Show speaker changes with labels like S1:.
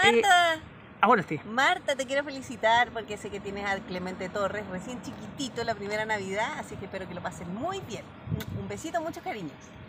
S1: Marta,
S2: Ahora sí.
S1: Marta, te quiero felicitar porque sé que tienes a Clemente Torres recién chiquitito la primera Navidad, así que espero que lo pases muy bien. Un besito, muchos cariños.